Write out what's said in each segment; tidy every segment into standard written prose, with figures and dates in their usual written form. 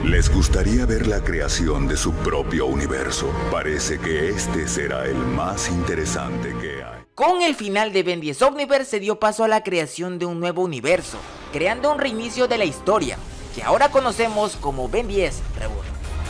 Les gustaría ver la creación de su propio universo. Parece que este será el más interesante que hay. Con el final de Ben 10 Omniverse se dio paso a la creación de un nuevo universo, creando un reinicio de la historia, que ahora conocemos como Ben 10 Reboot.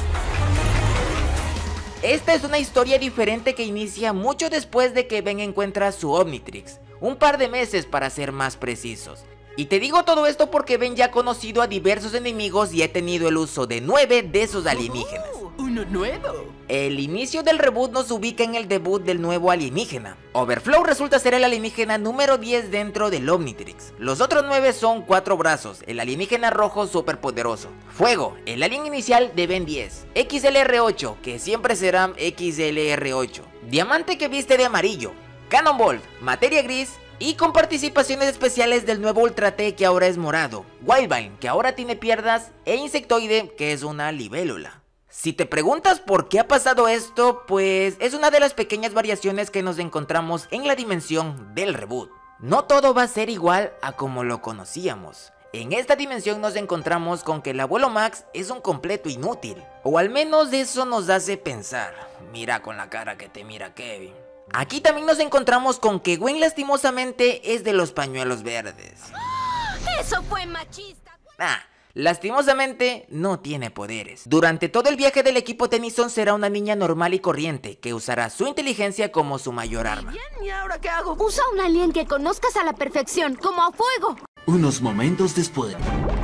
Esta es una historia diferente que inicia mucho después de que Ben encuentra su Omnitrix, un par de meses para ser más precisos. Y te digo todo esto porque Ben ya ha conocido a diversos enemigos y ha tenido el uso de 9 de sus alienígenas. ¡Uno nuevo! El inicio del reboot nos ubica en el debut del nuevo alienígena. Overflow resulta ser el alienígena número 10 dentro del Omnitrix. Los otros 9 son 4 brazos, el alienígena rojo superpoderoso. Fuego, el alien inicial de Ben 10. XLR8, que siempre será XLR8. Diamante que viste de amarillo. Cannonball, materia gris. Y con participaciones especiales del nuevo Ultra T que ahora es morado, Wildvine que ahora tiene piernas e Insectoide que es una libélula. Si te preguntas por qué ha pasado esto, pues es una de las pequeñas variaciones que nos encontramos en la dimensión del reboot. No todo va a ser igual a como lo conocíamos. En esta dimensión nos encontramos con que el abuelo Max es un completo inútil, o al menos eso nos hace pensar. Mira con la cara que te mira Kevin. Aquí también nos encontramos con que Gwen lastimosamente es de los pañuelos verdes. ¡Eso fue machista! Lastimosamente no tiene poderes. Durante todo el viaje del equipo Tennyson será una niña normal y corriente que usará su inteligencia como su mayor arma. Bien, ¿y ahora qué hago? Usa un alien que conozcas a la perfección, como a Fuego. Unos momentos después.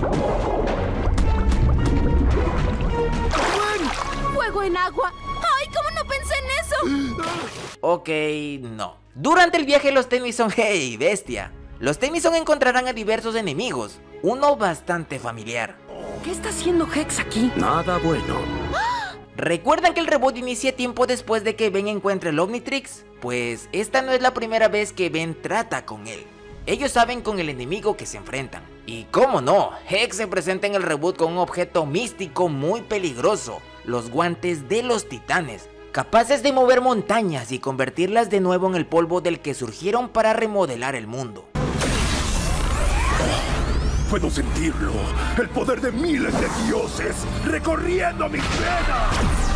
¡Fuego en agua! ¡Ay, cómo no pensé en eso! Ok, no. Durante el viaje los Tennyson, ¡hey, bestia! Los Tennyson encontrarán a diversos enemigos, uno bastante familiar. ¿Qué está haciendo Hex aquí? Nada bueno. ¿Recuerdan que el reboot inicia tiempo después de que Ben encuentre el Omnitrix? Pues esta no es la primera vez que Ben trata con él. Ellos saben con el enemigo que se enfrentan. Y cómo no, Hex se presenta en el reboot con un objeto místico muy peligroso, los guantes de los titanes, capaces de mover montañas y convertirlas de nuevo en el polvo del que surgieron para remodelar el mundo. Puedo sentirlo, el poder de miles de dioses recorriendo mis venas.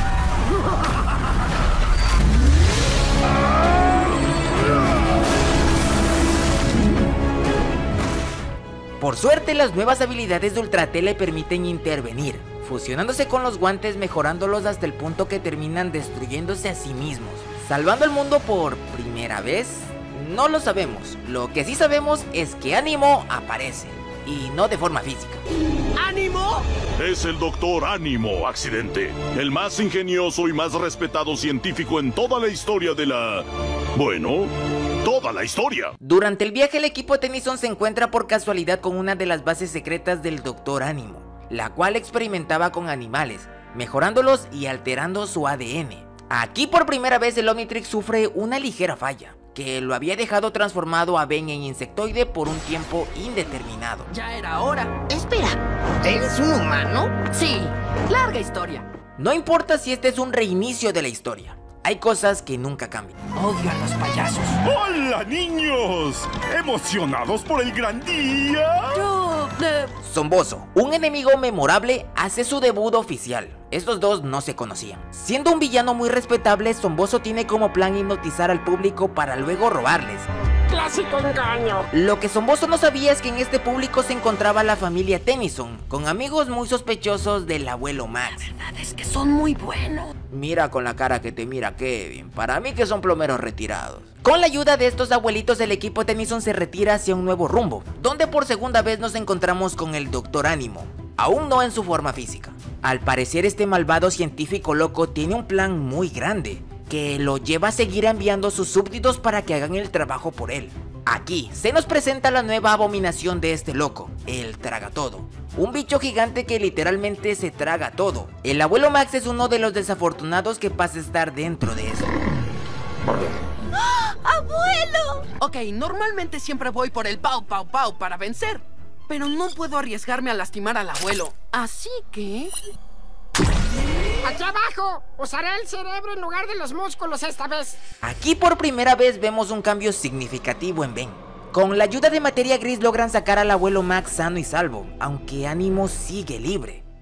Por suerte, las nuevas habilidades de Ultra T le permiten intervenir, fusionándose con los guantes, mejorándolos hasta el punto que terminan destruyéndose a sí mismos. ¿Salvando el mundo por primera vez? No lo sabemos. Lo que sí sabemos es que Ánimo aparece, y no de forma física. ¡Ánimo! Es el Dr. Ánimo, Accidente, el más ingenioso y más respetado científico en toda la historia de la... bueno, toda la historia. Durante el viaje el equipo Tennyson se encuentra por casualidad con una de las bases secretas del Dr. Ánimo, la cual experimentaba con animales, mejorándolos y alterando su ADN. Aquí por primera vez el Omnitrix sufre una ligera falla, que lo había dejado transformado a Ben en Insectoide por un tiempo indeterminado. Ya era hora. Espera, ¿eres un humano? Sí, larga historia. No importa si este es un reinicio de la historia, hay cosas que nunca cambian. Odio a los payasos. ¡Hola, niños! ¿Emocionados por el gran día? Zomboso, un enemigo memorable, hace su debut oficial. Estos dos no se conocían. Siendo un villano muy respetable, Zomboso tiene como plan hipnotizar al público para luego robarles. Clásico engaño. Lo que Zomboso no sabía es que en este público se encontraba la familia Tennyson, con amigos muy sospechosos del abuelo Max. La verdad es que son muy buenos. Mira con la cara que te mira Kevin, para mí que son plomeros retirados. Con la ayuda de estos abuelitos el equipo Tennyson se retira hacia un nuevo rumbo, donde por segunda vez nos encontramos con el Dr. Ánimo, aún no en su forma física. Al parecer este malvado científico loco tiene un plan muy grande, que lo lleva a seguir enviando a sus súbditos para que hagan el trabajo por él. Aquí se nos presenta la nueva abominación de este loco, el Tragatodo. Un bicho gigante que literalmente se traga todo. El abuelo Max es uno de los desafortunados que pasa a estar dentro de eso. ¡Ah! ¡Abuelo! Ok, normalmente siempre voy por el pau pau pau para vencer, pero no puedo arriesgarme a lastimar al abuelo. Así que... ¡Aquí abajo! Usaré el cerebro en lugar de los músculos esta vez. Aquí por primera vez vemos un cambio significativo en Ben. Con la ayuda de materia gris logran sacar al abuelo Max sano y salvo, aunque Ánimo sigue libre.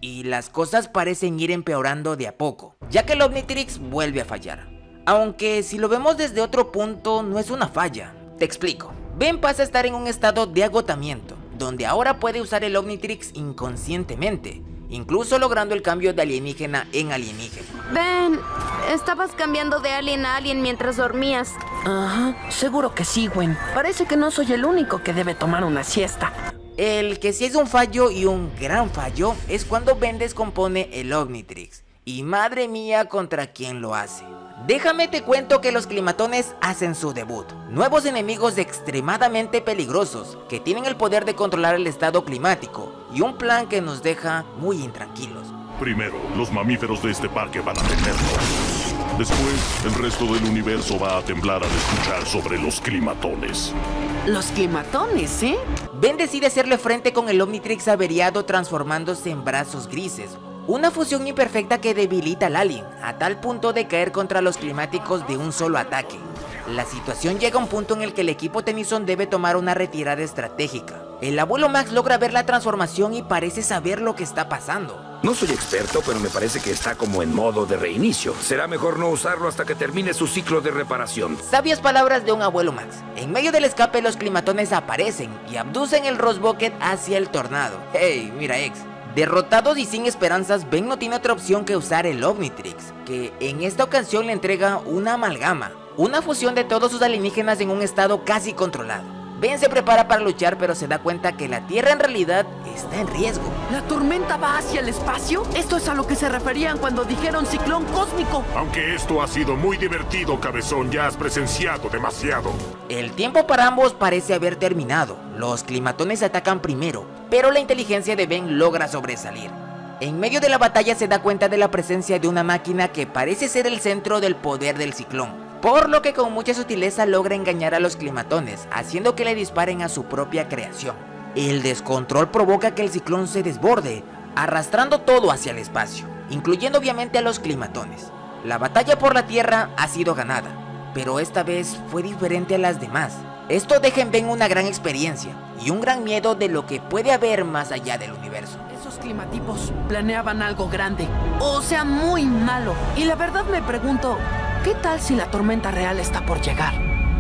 y las cosas parecen ir empeorando de a poco, ya que el Omnitrix vuelve a fallar. Aunque si lo vemos desde otro punto no es una falla. Te explico. Ben pasa a estar en un estado de agotamiento, donde ahora puede usar el Omnitrix inconscientemente, incluso logrando el cambio de alienígena en alienígena. Ben, estabas cambiando de alien a alien mientras dormías. Ajá, seguro que sí, Gwen. Parece que no soy el único que debe tomar una siesta. El que sí es un fallo y un gran fallo es cuando Ben descompone el Omnitrix. Y madre mía contra quién lo hace. Déjame te cuento que los climatones hacen su debut. Nuevos enemigos extremadamente peligrosos que tienen el poder de controlar el estado climático y un plan que nos deja muy intranquilos. Primero, los mamíferos de este parque van a temernos. Después, el resto del universo va a temblar al escuchar sobre los climatones. Los climatones, ¿eh? Ben decide hacerle frente con el Omnitrix averiado transformándose en brazos grises. Una fusión imperfecta que debilita al alien, a tal punto de caer contra los climáticos de un solo ataque. La situación llega a un punto en el que el equipo Tennyson debe tomar una retirada estratégica. El abuelo Max logra ver la transformación y parece saber lo que está pasando. No soy experto, pero me parece que está como en modo de reinicio. Será mejor no usarlo hasta que termine su ciclo de reparación. Sabias palabras de un abuelo Max. En medio del escape los climatones aparecen y abducen el Rosebucket hacia el tornado. Hey, mira ex. Derrotados y sin esperanzas, Ben no tiene otra opción que usar el Omnitrix, que en esta ocasión le entrega una amalgama, una fusión de todos sus alienígenas en un estado casi controlado. Ben se prepara para luchar, pero se da cuenta que la Tierra en realidad está en riesgo. ¿La tormenta va hacia el espacio? Esto es a lo que se referían cuando dijeron ciclón cósmico. Aunque esto ha sido muy divertido, cabezón, ya has presenciado demasiado. El tiempo para ambos parece haber terminado. Los climatones atacan primero, pero la inteligencia de Ben logra sobresalir. En medio de la batalla se da cuenta de la presencia de una máquina que parece ser el centro del poder del ciclón, por lo que con mucha sutileza logra engañar a los climatones, haciendo que le disparen a su propia creación. El descontrol provoca que el ciclón se desborde, arrastrando todo hacia el espacio, incluyendo obviamente a los climatones. La batalla por la Tierra ha sido ganada, pero esta vez fue diferente a las demás. Esto deja en Ben una gran experiencia y un gran miedo de lo que puede haber más allá del universo. Esos climatipos planeaban algo grande, o sea, muy malo. Y la verdad me pregunto, ¿qué tal si la tormenta real está por llegar?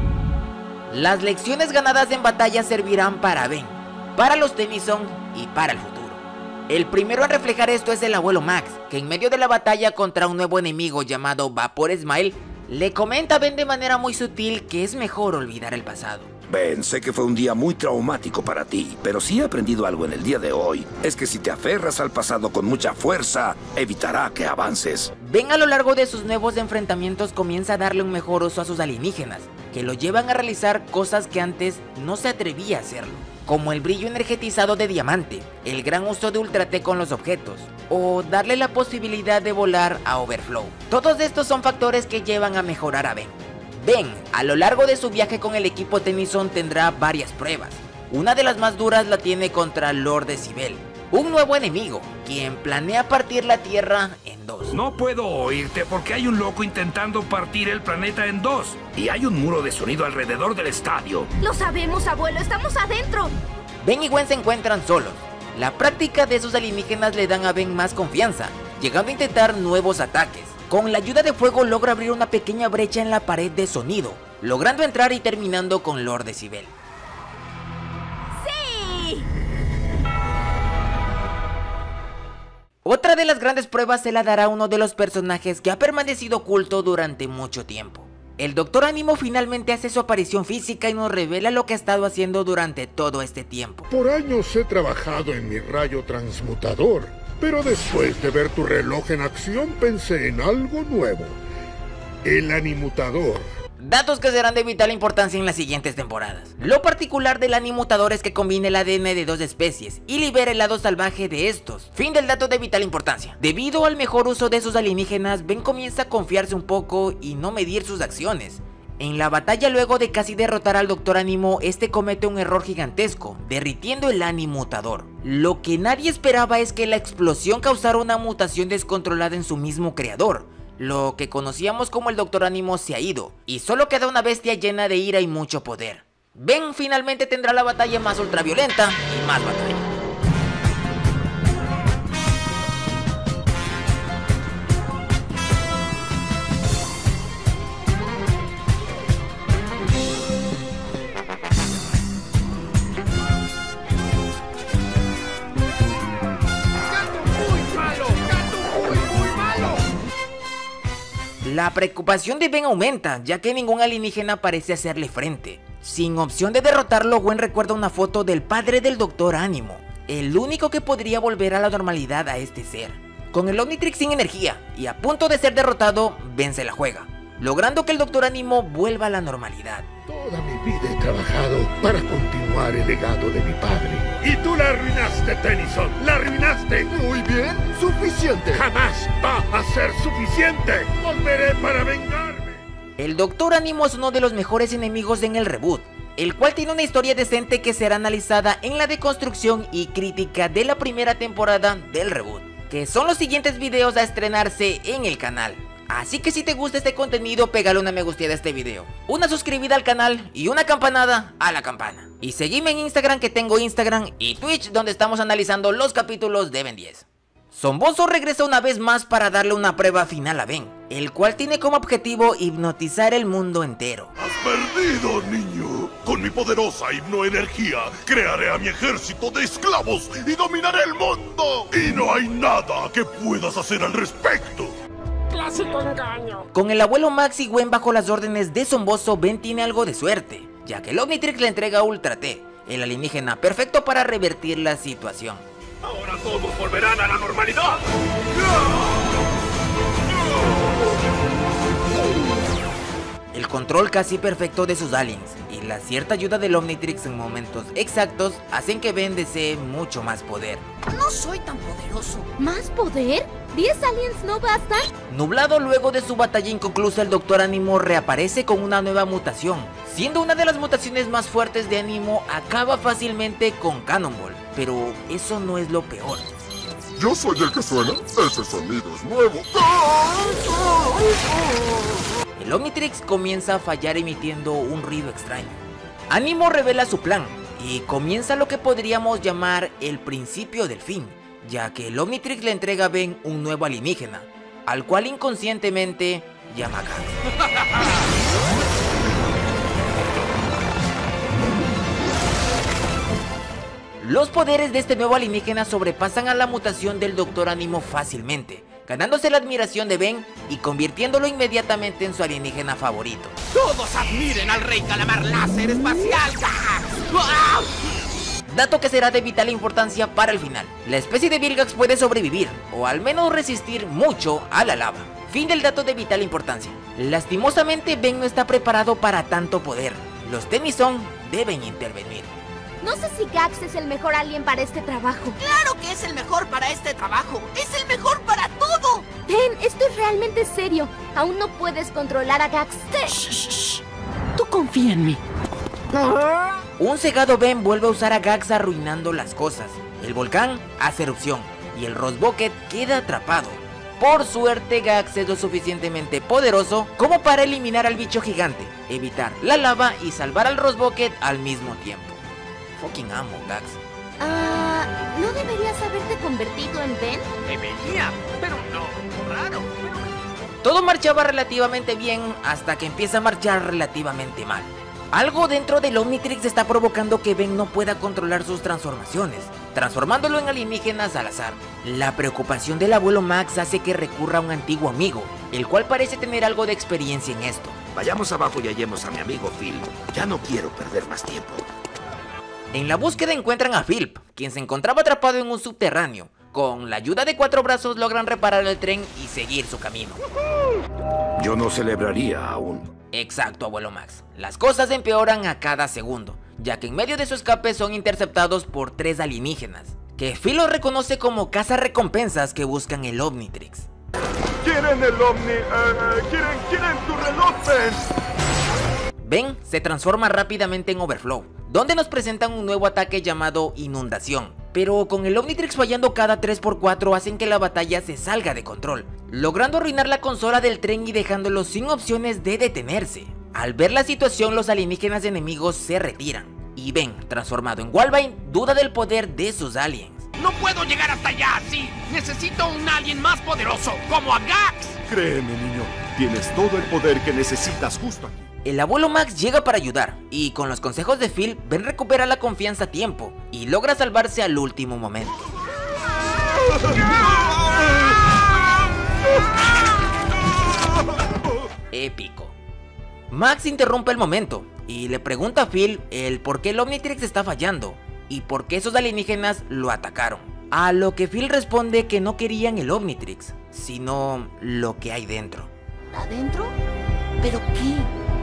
Las lecciones ganadas en batalla servirán para Ben, para los Tennyson y para el futuro. El primero en reflejar esto es el abuelo Max, que en medio de la batalla contra un nuevo enemigo llamado Vapor Smile, le comenta a Ben de manera muy sutil que es mejor olvidar el pasado. Ben, sé que fue un día muy traumático para ti, pero si he aprendido algo en el día de hoy, es que si te aferras al pasado con mucha fuerza, evitará que avances. Ben a lo largo de sus nuevos enfrentamientos comienza a darle un mejor uso a sus alienígenas, que lo llevan a realizar cosas que antes no se atrevía a hacerlo, como el brillo energetizado de diamante, el gran uso de Ultra T con los objetos, o darle la posibilidad de volar a Overflow. Todos estos son factores que llevan a mejorar a Ben. Ben, a lo largo de su viaje con el equipo Tennyson tendrá varias pruebas. Una de las más duras la tiene contra Lord Decibel, un nuevo enemigo, quien planea partir la Tierra en dos. No puedo oírte porque hay un loco intentando partir el planeta en dos. Y hay un muro de sonido alrededor del estadio. Lo sabemos, abuelo, estamos adentro. Ben y Gwen se encuentran solos. La práctica de sus alienígenas le dan a Ben más confianza, llegando a intentar nuevos ataques. Con la ayuda de fuego logra abrir una pequeña brecha en la pared de sonido, logrando entrar y terminando con Lord Decibel. ¡Sí! Otra de las grandes pruebas se la dará uno de los personajes que ha permanecido oculto durante mucho tiempo. El Dr. Ánimo finalmente hace su aparición física y nos revela lo que ha estado haciendo durante todo este tiempo. Por años he trabajado en mi rayo transmutador, pero después de ver tu reloj en acción pensé en algo nuevo. El animutador. Datos que serán de vital importancia en las siguientes temporadas. Lo particular del animutador es que combina el ADN de dos especies y libera el lado salvaje de estos. Fin del dato de vital importancia. Debido al mejor uso de sus alienígenas, Ben comienza a confiarse un poco y no medir sus acciones. En la batalla, luego de casi derrotar al Dr. Ánimo, este comete un error gigantesco, derritiendo el animutador. Lo que nadie esperaba es que la explosión causara una mutación descontrolada en su mismo creador. Lo que conocíamos como el Dr. Ánimo se ha ido, y solo queda una bestia llena de ira y mucho poder. Ben finalmente tendrá la batalla más ultraviolenta y más batalla. La preocupación de Ben aumenta, ya que ningún alienígena parece hacerle frente. Sin opción de derrotarlo, Gwen recuerda una foto del padre del Dr. Ánimo, el único que podría volver a la normalidad a este ser. Con el Omnitrix sin energía y a punto de ser derrotado, Ben se la juega, logrando que el Dr. Ánimo vuelva a la normalidad. Toda mi vida he trabajado para continuar el legado de mi padre. Y tú la arruinaste, Tennyson. ¡La arruinaste! Muy bien, suficiente. Jamás va a ser suficiente. Volveré para vengarme. El Dr. Ánimo es uno de los mejores enemigos en el reboot, el cual tiene una historia decente que será analizada en la deconstrucción y crítica de la primera temporada del reboot, que son los siguientes videos a estrenarse en el canal. Así que si te gusta este contenido, pégale una me gusteada a este video, una suscribida al canal y una campanada a la campana. Y seguime en Instagram, que tengo Instagram y Twitch, donde estamos analizando los capítulos de Ben 10. Zombozo regresa una vez más para darle una prueba final a Ben, el cual tiene como objetivo hipnotizar el mundo entero. ¡Has perdido, niño! Con mi poderosa hipnoenergía, crearé a mi ejército de esclavos y dominaré el mundo. Y no hay nada que puedas hacer al respecto. Clásico engaño. Con el abuelo Max y Gwen bajo las órdenes de Zombozo, Ben tiene algo de suerte, ya que el Omnitrix le entrega Ultra T, el alienígena perfecto para revertir la situación. Ahora todos volverán a la normalidad. El control casi perfecto de sus aliens y la cierta ayuda del Omnitrix en momentos exactos hacen que Ben desee mucho más poder. No soy tan poderoso. ¿Más poder? ¿10 aliens no bastan? Nublado luego de su batalla inconclusa, el Dr. Ánimo reaparece con una nueva mutación. Siendo una de las mutaciones más fuertes de Ánimo, acaba fácilmente con Cannonball. Pero eso no es lo peor. Yo soy el que suena. Ese sonido es nuevo. El Omnitrix comienza a fallar emitiendo un ruido extraño. Ánimo revela su plan y comienza lo que podríamos llamar el principio del fin, ya que el Omnitrix le entrega a Ben un nuevo alienígena, al cual inconscientemente llama Gax. Los poderes de este nuevo alienígena sobrepasan a la mutación del Dr. Ánimo fácilmente, ganándose la admiración de Ben y convirtiéndolo inmediatamente en su alienígena favorito. ¡Todos admiren al Rey Calamar Láser Espacial! Dato que será de vital importancia para el final. La especie de Vilgax puede sobrevivir, o al menos resistir mucho a la lava. Fin del dato de vital importancia. Lastimosamente, Ben no está preparado para tanto poder. Los Tennyson deben intervenir. No sé si Gax es el mejor alien para este trabajo. ¡Claro que es el mejor para este trabajo! ¡Es el mejor para todo! Ben, esto es realmente serio. Aún no puedes controlar a Gax. Shh. Tú confía en mí. Un cegado Ben vuelve a usar a Gax arruinando las cosas. El volcán hace erupción y el Rosbucket queda atrapado. Por suerte, Gax es lo suficientemente poderoso como para eliminar al bicho gigante, evitar la lava y salvar al Rosbucket al mismo tiempo. Fucking amo, Gax. ¿No deberías haberte convertido en Ben? Debería, pero no. Raro. Todo marchaba relativamente bien hasta que empieza a marchar relativamente mal. Algo dentro del Omnitrix está provocando que Ben no pueda controlar sus transformaciones, transformándolo en alienígenas al azar. La preocupación del abuelo Max hace que recurra a un antiguo amigo, el cual parece tener algo de experiencia en esto. Vayamos abajo y hallemos a mi amigo Phil. Ya no quiero perder más tiempo. En la búsqueda encuentran a Philip, quien se encontraba atrapado en un subterráneo. Con la ayuda de 4 brazos logran reparar el tren y seguir su camino. Yo no celebraría aún. Exacto, abuelo Max. Las cosas empeoran a cada segundo, ya que en medio de su escape son interceptados por 3 alienígenas, que Phil los reconoce como cazarrecompensas que buscan el Omnitrix. ¿Quieren el Omni? ¿Quieren tu reloj, Ben? Ben se transforma rápidamente en Overflow, donde nos presentan un nuevo ataque llamado Inundación. Pero con el Omnitrix fallando cada 3×4 hacen que la batalla se salga de control, logrando arruinar la consola del tren y dejándolo sin opciones de detenerse. Al ver la situación, los alienígenas enemigos se retiran, y Ben, transformado en Wolverine, duda del poder de sus aliens. ¡No puedo llegar hasta allá así! ¡Necesito un alien más poderoso, como a Gax! Créeme, niño, tienes todo el poder que necesitas justo aquí. El abuelo Max llega para ayudar, y con los consejos de Phil, Ben recupera la confianza a tiempo, y logra salvarse al último momento. Max interrumpe el momento y le pregunta a Phil el por qué el Omnitrix está fallando y por qué esos alienígenas lo atacaron. A lo que Phil responde que no querían el Omnitrix, sino lo que hay dentro. ¿Adentro? ¿Pero qué?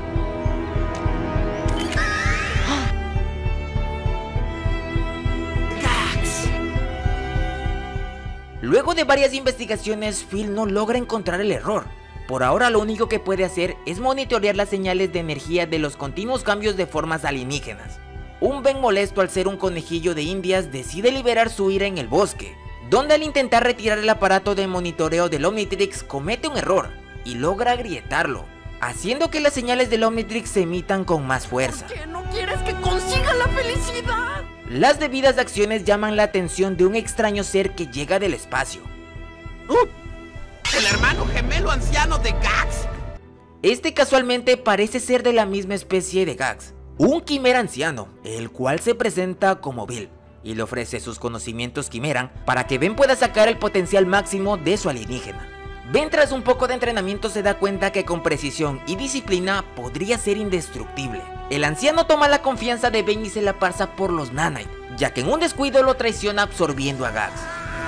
Luego de varias investigaciones, Phil no logra encontrar el error. Por ahora lo único que puede hacer es monitorear las señales de energía de los continuos cambios de formas alienígenas. Un Ben molesto al ser un conejillo de indias decide liberar su ira en el bosque, donde al intentar retirar el aparato de monitoreo del Omnitrix comete un error y logra agrietarlo, haciendo que las señales del Omnitrix se emitan con más fuerza. ¿Por qué no quieres que consiga la felicidad? Las debidas acciones llaman la atención de un extraño ser que llega del espacio. El hermano gemelo anciano de Gax. Este casualmente parece ser de la misma especie de Gax, un quimera anciano, el cual se presenta como Bill y le ofrece sus conocimientos quimeran para que Ben pueda sacar el potencial máximo de su alienígena. Ben, tras un poco de entrenamiento, se da cuenta que con precisión y disciplina podría ser indestructible. El anciano toma la confianza de Ben y se la pasa por los Nanite, ya que en un descuido lo traiciona absorbiendo a Gax.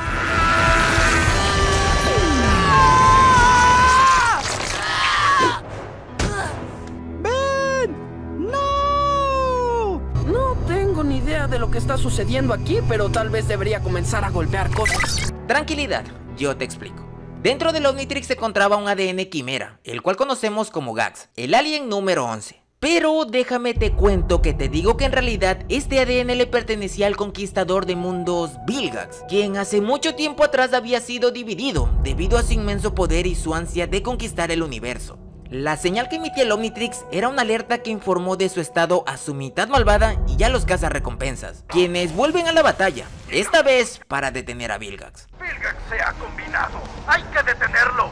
No tengo ni idea de lo que está sucediendo aquí, pero tal vez debería comenzar a golpear cosas. Tranquilidad, yo te explico. Dentro del Omnitrix se encontraba un ADN quimera, el cual conocemos como Gax, el alien número 11. Pero déjame te cuento que te digo que en realidad este ADN le pertenecía al conquistador de mundos Vilgax, quien hace mucho tiempo atrás había sido dividido debido a su inmenso poder y su ansia de conquistar el universo. La señal que emitía el Omnitrix era una alerta que informó de su estado a su mitad malvada y a los cazarrecompensas, quienes vuelven a la batalla, esta vez para detener a Vilgax. Vilgax se ha combinado. ¡Hay que detenerlo!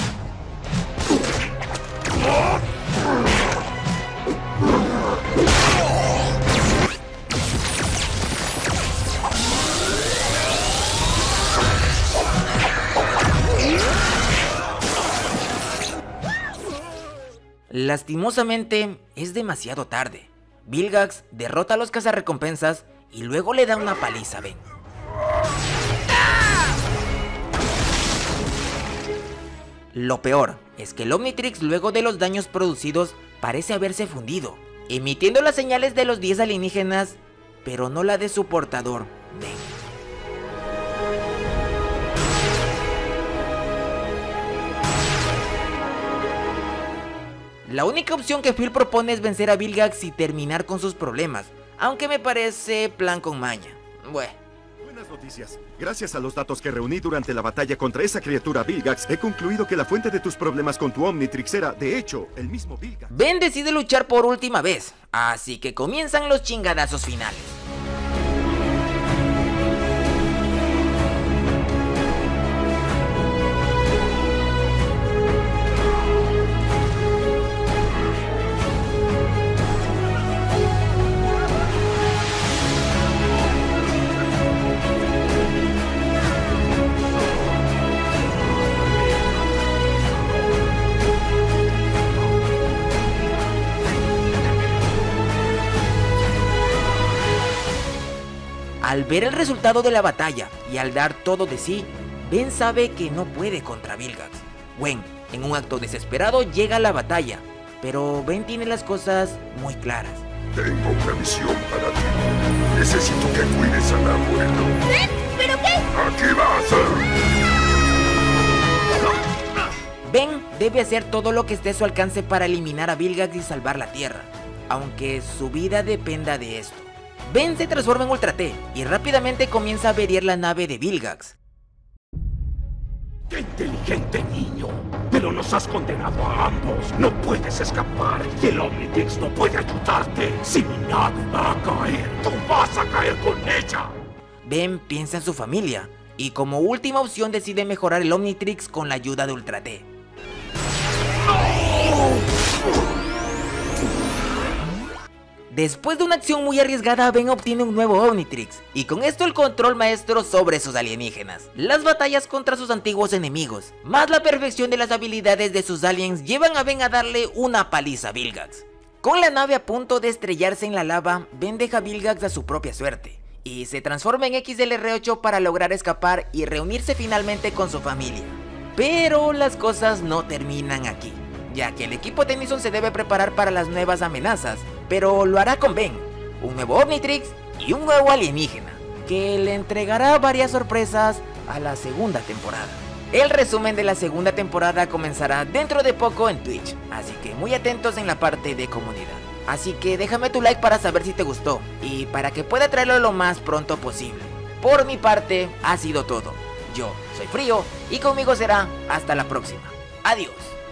Lastimosamente, es demasiado tarde. Vilgax derrota a los cazarrecompensas y luego le da una paliza a Ben. Lo peor es que el Omnitrix, luego de los daños producidos, parece haberse fundido, emitiendo las señales de los 10 alienígenas, pero no la de su portador, Ben. La única opción que Phil propone es vencer a Vilgax y terminar con sus problemas, aunque me parece plan con maña. Bueno. Buenas noticias. Gracias a los datos que reuní durante la batalla contra esa criatura Vilgax, he concluido que la fuente de tus problemas con tu Omnitrix era, de hecho, el mismo Vilgax. Ben decide luchar por última vez, así que comienzan los chingadazos finales. Al ver el resultado de la batalla y al dar todo de sí, Ben sabe que no puede contra Vilgax. Gwen, en un acto desesperado, llega a la batalla, pero Ben tiene las cosas muy claras. Tengo una misión para ti. Necesito que cuides al abuelo. ¿Ben? ¿Pero qué? ¡Aquí va a ser! Ben debe hacer todo lo que esté a su alcance para eliminar a Vilgax y salvar la Tierra, aunque su vida dependa de esto. Ben se transforma en Ultra T y rápidamente comienza a averiar la nave de Vilgax. ¡Qué inteligente niño! Pero nos has condenado a ambos. No puedes escapar y el Omnitrix no puede ayudarte. Si mi nave va a caer, tú vas a caer con ella. Ben piensa en su familia y como última opción decide mejorar el Omnitrix con la ayuda de Ultra T. Después de una acción muy arriesgada, Ben obtiene un nuevo Omnitrix, y con esto el control maestro sobre sus alienígenas. Las batallas contra sus antiguos enemigos, más la perfección de las habilidades de sus aliens, llevan a Ben a darle una paliza a Vilgax. Con la nave a punto de estrellarse en la lava, Ben deja a Vilgax a su propia suerte, y se transforma en XLR8 para lograr escapar y reunirse finalmente con su familia. Pero las cosas no terminan aquí, ya que el equipo Tennyson se debe preparar para las nuevas amenazas, pero lo hará con Ben, un nuevo Omnitrix y un nuevo alienígena, que le entregará varias sorpresas a la segunda temporada. El resumen de la segunda temporada comenzará dentro de poco en Twitch, así que muy atentos en la parte de comunidad. Así que déjame tu like para saber si te gustó, y para que pueda traerlo lo más pronto posible. Por mi parte, ha sido todo. Yo soy Frío, y conmigo será hasta la próxima. Adiós.